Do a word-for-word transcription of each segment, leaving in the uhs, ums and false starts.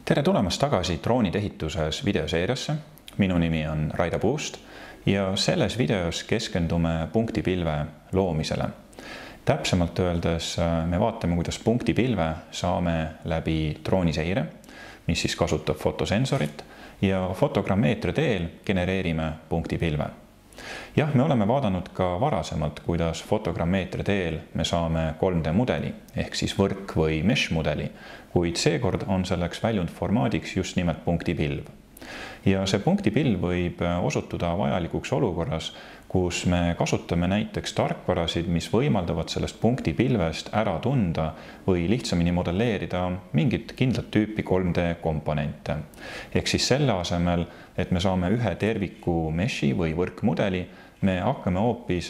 Tere tulemast tagasi droonide ehituses videoseeriasse. Minu nimi on Raido Puust ja selles videos keskendume punktipilve loomisele. Täpsemalt öeldes me vaatame, kuidas punktipilve saame läbi drooniseire, mis siis kasutab fotosensorit, ja fotogrammeetria teel genereerime punktipilve. Jah, me oleme vaadanud ka varasemalt, kuidas fotogrammeetria teel me saame kolm D mudeli, ehk siis võrk või mesh mudeli, kuid seekord on selleks väljundformaadiks just nimelt punktipilv. Ja see punktipilv võib osutuda vajalikuks olukorras, kus me kasutame näiteks tarkvarasid, mis võimaldavad sellest punktipilvest ära tunda või lihtsamini modelleerida mingit kindlat tüüpi kolm D komponente. Ehk siis selle asemel, et me saame ühe terviku meshi või võrkmudeli, me hakkame hoopis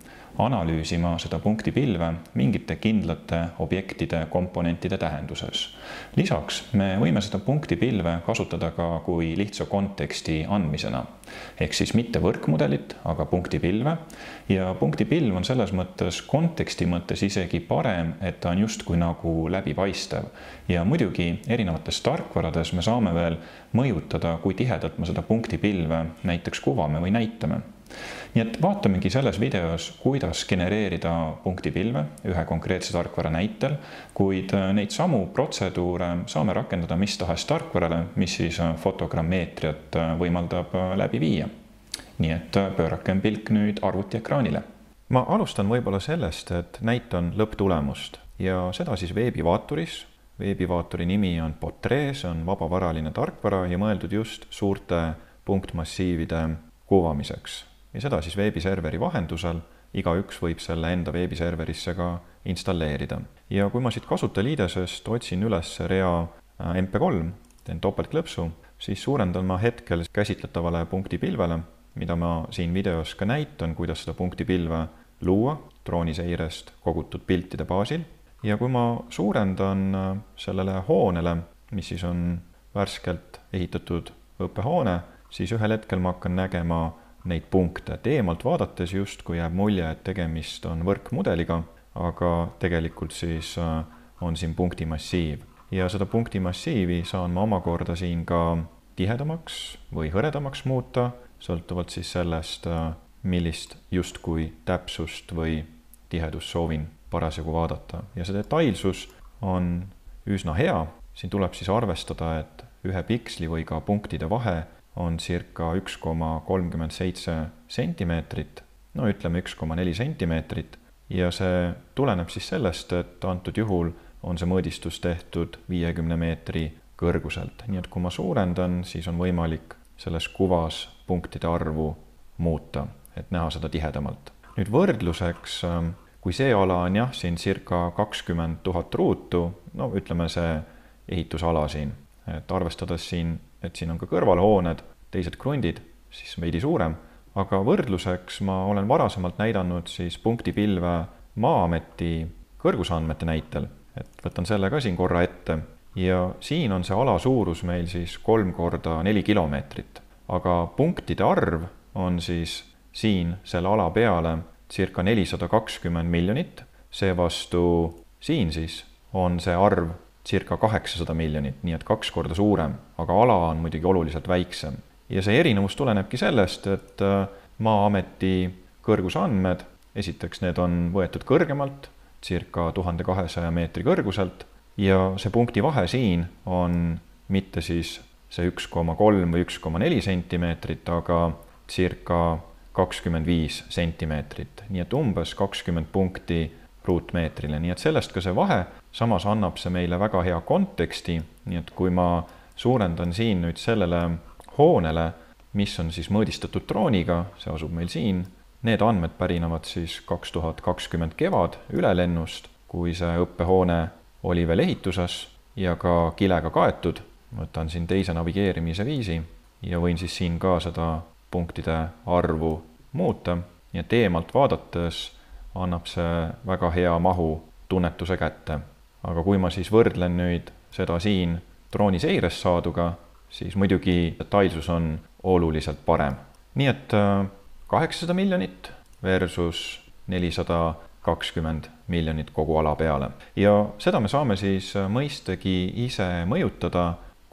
analüüsima seda punktipilve mingite kindlate objektide komponentide tähenduses. Lisaks me võime seda punktipilve kasutada ka kui lihtsa konteksti andmisena. Ehk siis mitte võrkmudelit, aga punktipilve. Ja punktipilv on selles mõttes konteksti mõttes isegi parem, et ta on justkui nagu läbipaistev. Ja muidugi erinevates tarkvarades me saame veel mõjutada, kui tihedalt me seda punktipilve näiteks kuvame või näitame. Nii et vaatamegi selles videos, kuidas genereerida punktipilve ühe konkreetse tarkvara näitel, kuid neid samu protseduure saame rakendada mis tahes tarkvarale, mis siis fotogrammeetriat võimaldab läbi viia. Nii et pöörakem pilk nüüd arvutiekraanile. Ma alustan võib-olla sellest, et näitan lõpptulemust ja seda siis veebivaaturis. Veebivaatori nimi on Portree, see on vabavaraline tarkvara ja mõeldud just suurte punktmassiivide kuvamiseks. Ja seda siis veebiserveri vahendusel, igaüks võib selle enda veebiserverisse ka installeerida. Ja kui ma siit kasutajaliidesest otsin üles rea M P kolm, teen topeltklõpsu, siis suurendan ma hetkel käsitletavale punktipilvele, mida ma siin videos ka näitan, kuidas seda punktipilve luua drooniseirest kogutud piltide baasil. Ja kui ma suurendan sellele hoonele, mis siis on värskelt ehitatud õppehoone, siis ühel hetkel ma hakkan nägema neid punkte. Eemalt vaadates just, kui jääb mulje, et tegemist on võrkmudeliga, aga tegelikult siis on siin punktimassiiv. Ja seda punktimassiivi saan ma omakorda siin ka tihedamaks või hõredamaks muuta, sõltuvalt siis sellest, millist justkui täpsust või tihedust soovin parasjagu vaadata. Ja see detailsus on üsna hea. Siin tuleb siis arvestada, et ühe piksli või ka punktide vahe on circa üks koma kolmkümmend seitse sentimeetrit, no ütleme üks koma neli sentimeetrit, ja see tuleneb siis sellest, et antud juhul on see mõõdistus tehtud viiekümne meetri kõrguselt. Nii et kui ma suurendan, siis on võimalik selles kuvas punktide arvu muuta, et näha seda tihedamalt. Nüüd võrdluseks, kui see ala on jah, siin circa kakskümmend tuhat ruutu, no ütleme see ehitusala siin, et arvestades siin, et siin on ka kõrvalhooned, teised krundid, siis veidi suurem, aga võrdluseks ma olen varasemalt näidanud siis punktipilve Maa-ameti kõrgusandmete näitel, et võtan selle ka siin korra ette, ja siin on see ala suurus meil siis kolm korda neli kilomeetrit, aga punktide arv on siis siin selle ala peale circa nelisada kakskümmend miljonit, seevastu siin siis on see arv circa kaheksasada miljonit, nii et kaks korda suurem, aga ala on muidugi oluliselt väiksem. Ja see erinevus tulenebki sellest, et Maa-ameti kõrgusandmed, esiteks need on võetud kõrgemalt, circa tuhande kahesaja meetri kõrguselt, ja see punkti vahe siin on mitte siis see üks koma kolm või üks koma neli sentimeetrit, aga circa kakskümmend viis sentimeetrit, nii et umbes kakskümmend punkti ruutmeetrile, nii et sellest ka see vahe, samas annab see meile väga hea konteksti, nii et kui ma suurendan siin nüüd sellele hoonele, mis on siis mõõdistatud drooniga, see asub meil siin, need andmed pärinevad siis kaks tuhat kakskümmend kevad ülelennust, kui see õppehoone oli veel ehituses ja ka kilega kaetud, võtan siin teise navigeerimise viisi ja võin siis siin ka seda punktide arvu muuta, nii et eemalt vaadates annab see väga hea mahu tunnetuse kätte. Aga kui ma siis võrdlen nüüd seda siin drooniseirest saaduga, siis muidugi detailsus on oluliselt parem. Nii et kaheksasada miljonit versus nelisada kakskümmend miljonit kogu ala peale. Ja seda me saame siis mõistagi ise mõjutada,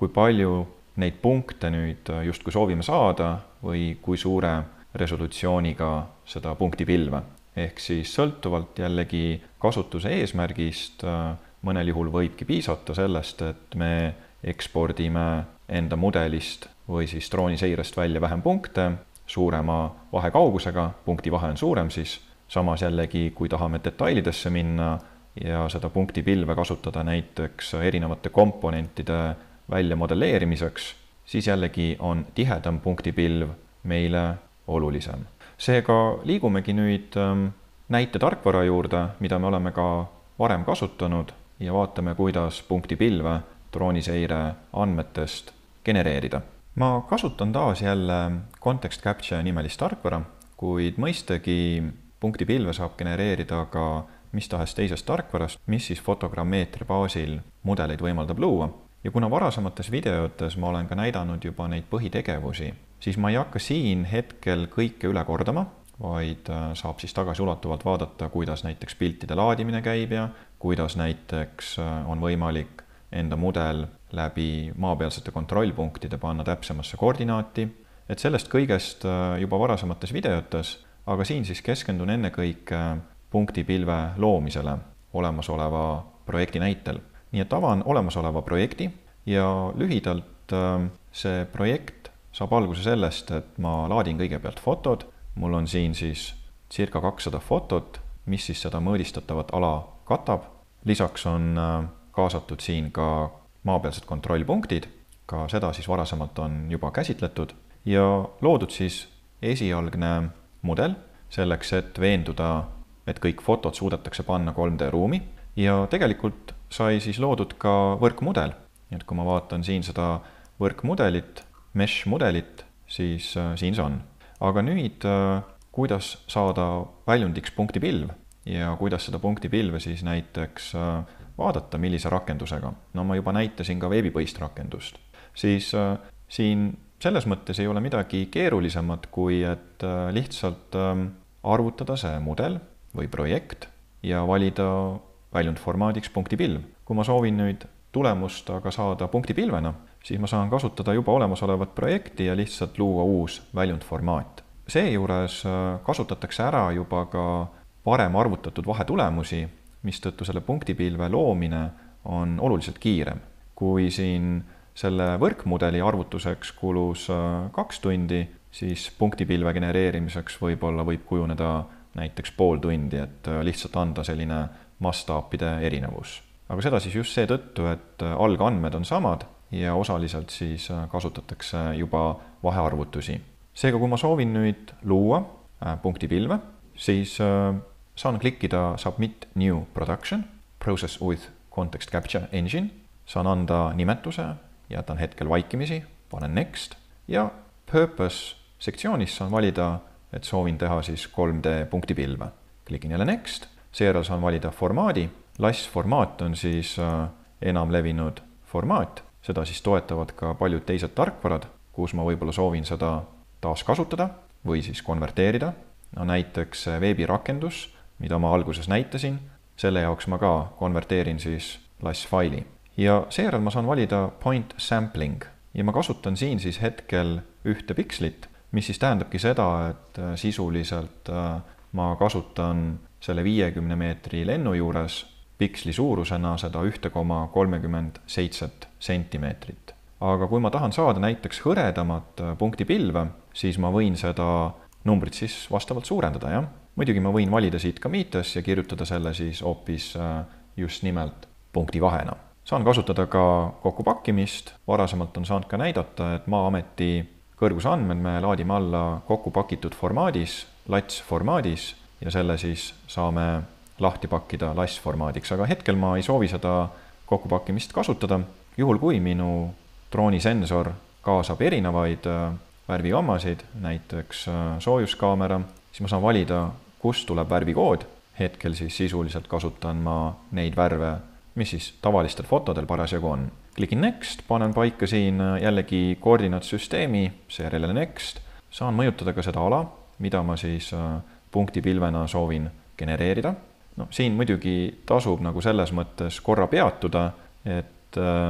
kui palju neid punkte nüüd justkui soovime saada või kui suure resolutsiooniga seda punktipilve. Ehk siis sõltuvalt jällegi kasutuse eesmärgist mõnel juhul võibki piisata sellest, et me ekspordime enda mudelist või siis drooniseirest välja vähem punkte, suurema vahekaugusega, punkti vahe on suurem siis, samas jällegi, kui tahame detailidesse minna ja seda punktipilve kasutada näiteks erinevate komponentide välja modelleerimiseks, siis jällegi on tihedam punktipilv meile olulisem. Seega liigumegi nüüd näite tarkvara juurde, mida me oleme ka varem kasutanud ja vaatame, kuidas punktipilve drooniseire andmetest genereerida. Ma kasutan taas jälle Context Capture nimelist tarkvara, kuid mõistagi punktipilve saab genereerida ka mis tahes teisest tarkvarast, mis siis fotogrammeetri baasil mudeleid võimaldab luua. Ja kuna varasemates videotes ma olen ka näidanud juba neid põhitegevusi, siis ma ei hakka siin hetkel kõike üle kordama, vaid saab siis tagasiulatuvalt vaadata, kuidas näiteks piltide laadimine käib ja kuidas näiteks on võimalik enda mudel läbi maapealsete kontrollpunktide panna täpsemasse koordinaati. Et sellest kõigest juba varasemates videotes, aga siin siis keskendun ennekõike punktipilve loomisele olemasoleva projekti näitel. Nii et avan olemasoleva projekti ja lühidalt see projekt saab alguse sellest, et ma laadin kõigepealt fotod. Mul on siin siis circa kakssada fotot, mis siis seda mõõdistatavat ala katab. Lisaks on kaasatud siin ka maapealsed kontrollpunktid, ka seda siis varasemalt on juba käsitletud ja loodud siis esialgne mudel selleks, et veenduda, et kõik fotod suudetakse panna kolm D ruumi ja tegelikult sai siis loodud ka võrkmudel. Et kui ma vaatan siin seda võrkmudelit, mesh mudelit, siis siin see on. Aga nüüd, kuidas saada väljundiks punktipilv ja kuidas seda punktipilve siis näiteks vaadata, millise rakendusega. No ma juba näitasin ka veebipõhist rakendust. Siis siin selles mõttes ei ole midagi keerulisemat, kui et lihtsalt arvutada see mudel või projekt ja valida väljundformaadiks punktipilv. Kui ma soovin nüüd tulemust aga saada punktipilvena, siis ma saan kasutada juba olemasolevat projekti ja lihtsalt luua uus väljundformaat. Seejuures kasutatakse ära juba ka varem arvutatud vahetulemusi, mistõttu selle punktipilve loomine on oluliselt kiirem. Kui siin selle võrkmudeli arvutuseks kulus kaks tundi, siis punktipilve genereerimiseks võib-olla võib kujuneda näiteks pool tundi, et lihtsalt anda selline mastaapide erinevus. Aga seda siis just seetõttu, et algandmed on samad ja osaliselt siis kasutatakse juba vahearvutusi. Seega, kui ma soovin nüüd luua punktipilve, siis saan klikkida Submit New Production, Process with Context Capture Engine, saan anda nimetuse, jätan hetkel vaikimisi, panen Next ja Purpose sektsioonis saan valida, et soovin teha siis kolm D punktipilve. Klikin jälle Next, seejärel saan valida formaadi. L A S formaat on siis enam levinud formaat, seda siis toetavad ka paljud teised tarkvarad, kus ma võib-olla soovin seda taas kasutada või siis konverteerida. No näiteks veebirakendus, mida ma alguses näitasin, selle jaoks ma ka konverteerin siis L A S faili. Ja seejärel ma saan valida point sampling ja ma kasutan siin siis hetkel ühte pikslit, mis siis tähendabki seda, et sisuliselt ma kasutan selle viiekümne meetri lennu juures piksli suurusena seda üks koma kolmkümmend seitse sentimeetrit. Aga kui ma tahan saada näiteks hõredamat punktipilve, siis ma võin seda numbrit siis vastavalt suurendada, jah. Muidugi ma võin valida siit ka meters ja kirjutada selle siis hoopis just nimelt punkti vahena. Saan kasutada ka kokkupakkimist. Varasemalt on saanud ka näidata, et Maa-ameti kõrgusandmed me laadime alla kokku pakitud formaadis, L A T S formaadis ja selle siis saame lahti pakkida L A S formaadiks. Aga hetkel ma ei soovi seda kokkupakkimist kasutada. Juhul kui minu droonisensor kaasab erinevaid värvigammasid, näiteks soojuskaamera, siis ma saan valida, kust tuleb värvikood. Hetkel siis sisuliselt kasutan ma neid värve, mis siis tavalistel fotodel parasjagu on. Klikin Next, panen paika siin jällegi koordinaatsüsteemi, seejärel Next. Saan mõjutada ka seda ala, mida ma siis punktipilvena soovin genereerida. No, siin muidugi tasub nagu selles mõttes korra peatuda, et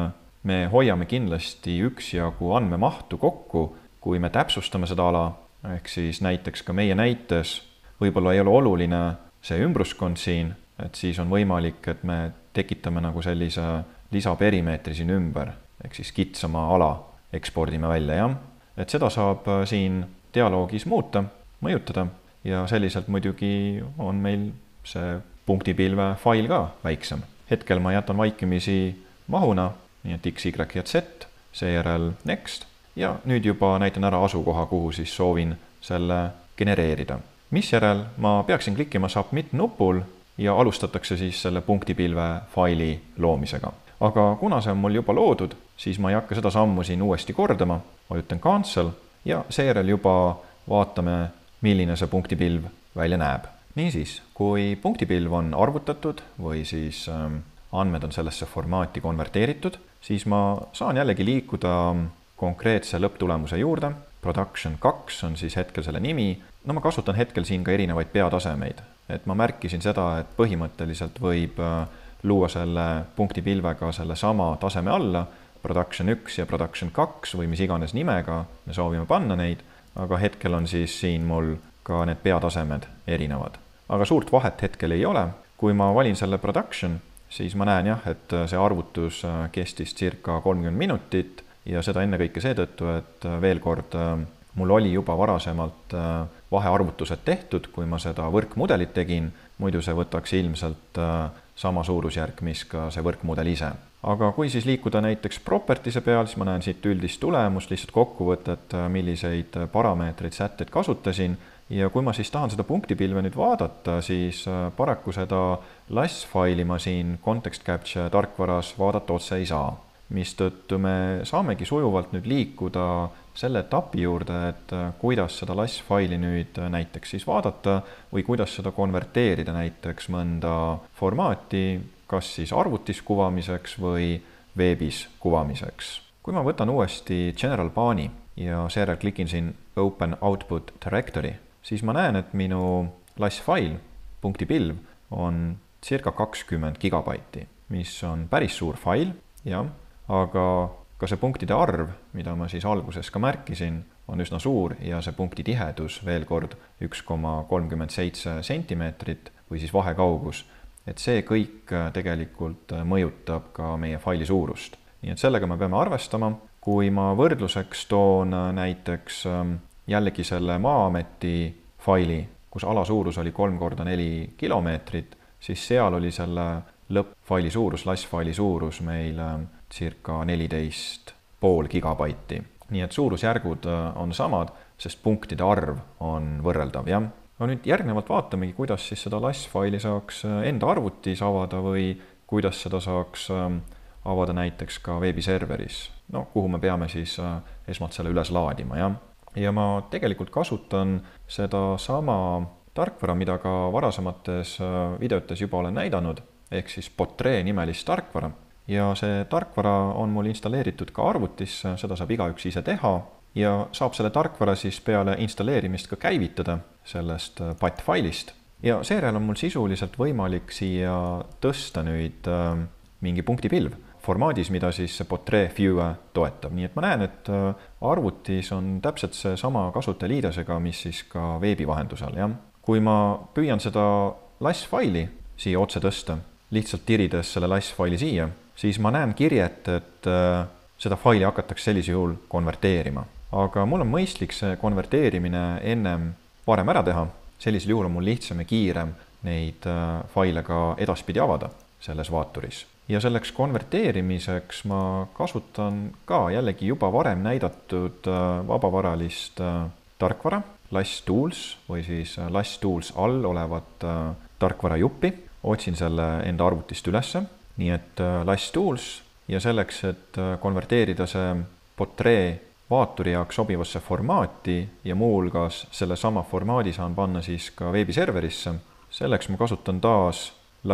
me hoiame kindlasti üksjagu andmemahtu kokku, kui me täpsustame seda ala, ehk siis näiteks ka meie näites võib-olla ei ole oluline see ümbruskond siin, et siis on võimalik, et me tekitame nagu sellise lisaperimeetri siin ümber, ehk siis kitsama ala ekspordime välja, jah. Et seda saab siin dialoogis muuta, mõjutada ja selliselt muidugi on meil see punktipilve fail ka väiksem. Hetkel ma jätan vaikimisi mahuna, nii et X, Y ja Z, seejärel next ja nüüd juba näitan ära asukoha, kuhu siis soovin selle genereerida. Misjärel ma peaksin klikkima Submit nupul ja alustatakse siis selle punktipilve faili loomisega. Aga kuna see on mul juba loodud, siis ma ei hakka seda sammu siin uuesti kordama, vajutan Cancel ja seejärel juba vaatame, milline see punktipilv välja näeb. Niisiis, kui punktipilv on arvutatud või siis andmed on sellesse formaati konverteeritud, siis ma saan jällegi liikuda konkreetse lõpptulemuse juurde. Production kaks on siis hetkel selle nimi. No ma kasutan hetkel siin ka erinevaid peatasemeid. Et ma märkisin seda, et põhimõtteliselt võib luua selle punktipilvega selle sama taseme alla, Production üks ja Production kaks või mis iganes nimega, me soovime panna neid, aga hetkel on siis siin mul ka need peatasemed erinevad. Aga suurt vahet hetkel ei ole. Kui ma valin selle Production, siis ma näen jah, et see arvutus kestis circa kolmkümmend minutit ja seda enne kõike seetõttu, et veel kord mul oli juba varasemalt vahearvutused tehtud, kui ma seda võrkmudelit tegin, muidu see võtaks ilmselt sama suurusjärk, mis ka see võrkmudel ise. Aga kui siis liikuda näiteks propertise peal, siis ma näen siit üldist tulemust, lihtsalt kokkuvõtet, milliseid parameetreid sätteid kasutasin. Ja kui ma siis tahan seda punktipilve nüüd vaadata, siis paraku seda lass-faili ma siin Context Capture tarkvaras vaadata otse ei saa. Mistõttu me saamegi sujuvalt nüüd liikuda selle etapi juurde, et kuidas seda lass-faili nüüd näiteks siis vaadata või kuidas seda konverteerida näiteks mõnda formaati, kas siis arvutis kuvamiseks või veebis kuvamiseks. Kui ma võtan uuesti General Bani ja seejärel klikin siin Open Output Directory, siis ma näen, et minu lass-fail, punktipilv, on circa kakskümmend gigabaiti, mis on päris suur fail, jah, aga ka see punktide arv, mida ma siis alguses ka märkisin, on üsna suur ja see punkti tihedus veel kord üks koma kolmkümmend seitse sentimeetrit või siis vahekaugus, et see kõik tegelikult mõjutab ka meie faili suurust. Nii et sellega me peame arvestama. Kui ma võrdluseks toon näiteks jällegi selle Maa-ameti faili, kus ala suurus oli kolm korda neli kilomeetrit, siis seal oli selle lõppfaili suurus, lass-faili suurus meil circa neliteist pool gigabaiti. Nii et suurusjärgud on samad, sest punktide arv on võrreldav, jah. No nüüd järgnevalt vaatamegi, kuidas siis seda lass-faili saaks enda arvutis avada või kuidas seda saaks avada näiteks ka veebiserveris, no, kuhu me peame siis esmalt selle üles laadima, jah. Ja ma tegelikult kasutan seda sama tarkvara, mida ka varasemates videotes juba olen näidanud, ehk siis Portree nimelist tarkvara. Ja see tarkvara on mul installeeritud ka arvutisse, seda saab igaüks ise teha ja saab selle tarkvara siis peale installeerimist ka käivitada sellest P A T-failist. Ja seejärel on mul sisuliselt võimalik siia tõsta nüüd mingi punktipilv formaadis, mida siis Portree View toetab. Nii et ma näen, et arvutis on täpselt see sama kasutajaliidesega, mis siis ka veebi vahendusel. Ja? Kui ma püüan seda lass-faili siia otse tõsta, lihtsalt tirides selle lass-faili siia, siis ma näen kirjet, et seda faili hakatakse sellise juhul konverteerima. Aga mul on mõistlik see konverteerimine ennem varem ära teha. Sellisel juhul on mul lihtsam ja kiirem neid faile ka edaspidi avada selles vaaturis. Ja selleks konverteerimiseks ma kasutan ka jällegi juba varem näidatud vabavaralist tarkvara, Lass Tools või siis Lass Tools all olevat tarkvara juppi. Otsin selle enda arvutist ülesse, nii et Lass Tools ja selleks, et konverteerida see Portree vaaturi jaoks sobivasse formaati ja muulgas selle sama formaadi saan panna siis ka veebiserverisse. Selleks ma kasutan taas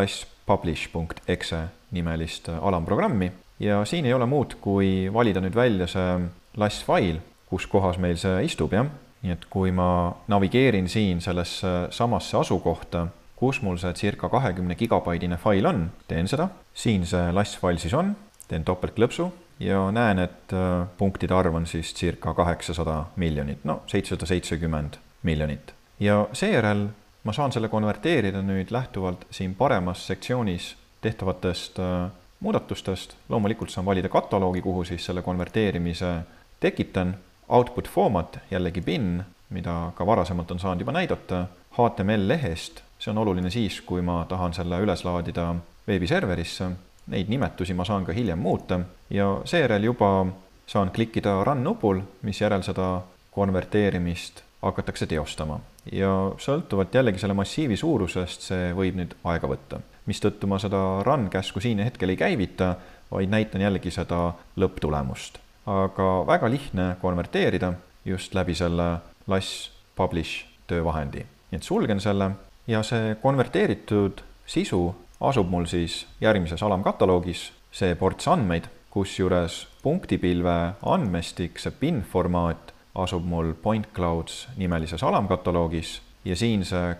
lasspublish.exe nimelist alamprogrammi ja siin ei ole muud, kui valida nüüd välja see lass-fail, kus kohas meil see istub, jah. Nii et kui ma navigeerin siin sellesse samasse asukohta, kus mul see circa kakskümmend gigabaidine fail on, teen seda. Siin see lass-fail siis on, teen topeltklõpsu ja näen, et punktide arv on siis circa kaheksasada miljonit, no seitsesada seitsekümmend miljonit. Ja seejärel ma saan selle konverteerida nüüd lähtuvalt siin paremas sektsioonis tehtavatest muudatustest. Loomulikult saan valida kataloogi, kuhu siis selle konverteerimise tekitan. Output format, jällegi bin, mida ka varasemalt on saanud juba näidata. H T M L lehest, see on oluline siis, kui ma tahan selle üles laadida veebiserverisse. Neid nimetusi ma saan ka hiljem muuta ja seejärel juba saan klikkida Run nupul, mis järel seda konverteerimist hakatakse teostama. Ja sõltuvalt jällegi selle massiivi suurusest see võib nüüd aega võtta. Mistõttu ma seda Run käsku siin hetkel ei käivita, vaid näitan jällegi seda lõpptulemust. Aga väga lihtne konverteerida just läbi selle Lass Publish töövahendi. Nii et sulgen selle ja see konverteeritud sisu asub mul siis järgmises alamkataloogis, see ports andmeid, kus juures punktipilve andmestik, see bin formaat asub mul Point Clouds nimelises alamkataloogis ja siin see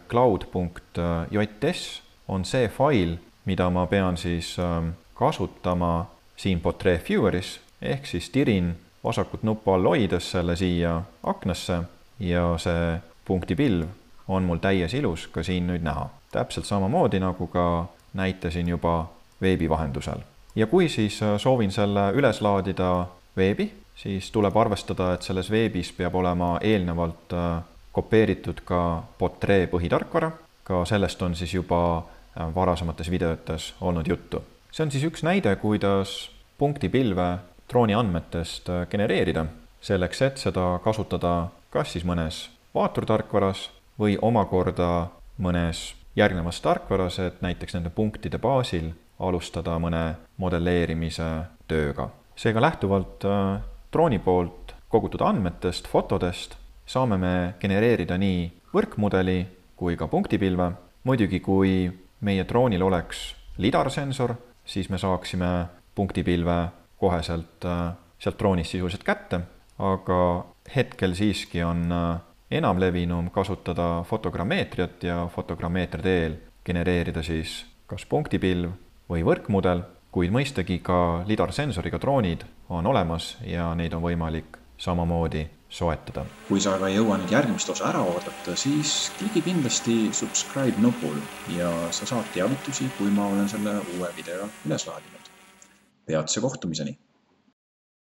cloud.js on see fail, mida ma pean siis kasutama siin Portrait Vieweris, ehk siis tirin vasakut nuppu all hoides selle siia aknasse ja see punktipilv on mul täies ilus ka siin nüüd näha. Täpselt samamoodi nagu ka näitasin juba veebi vahendusel. Ja kui siis soovin selle üles laadida veebi, siis tuleb arvestada, et selles veebis peab olema eelnevalt kopeeritud ka Portrait põhitarkvara. Ka sellest on siis juba varasemates videotes olnud juttu. See on siis üks näide, kuidas punktipilve drooni andmetest genereerida, selleks et seda kasutada kas siis mõnes vaaturtarkvaras või omakorda mõnes järgnevas tarkvaras, et näiteks nende punktide baasil alustada mõne modelleerimise tööga. Seega lähtuvalt drooni poolt kogutud andmetest, fotodest saame me genereerida nii võrkmudeli kui ka punktipilve. Muidugi, kui meie droonil oleks lidarsensor, siis me saaksime punktipilve koheselt sealt droonist sisuliselt kätte, aga hetkel siiski on enam levinum kasutada fotogrammeetriat ja fotogrammeetria teel genereerida siis kas punktipilv või võrkmudel, kuid mõistagi ka lidarsensoriga droonid on olemas ja neid on võimalik samamoodi soetada. Kui sa aga ei jõua nüüd järgmist osa ära oodata, siis kliki kindlasti subscribe nupul ja sa saad teavitusi, kui ma olen selle uue video üles laadinud. Peatse kohtumiseni!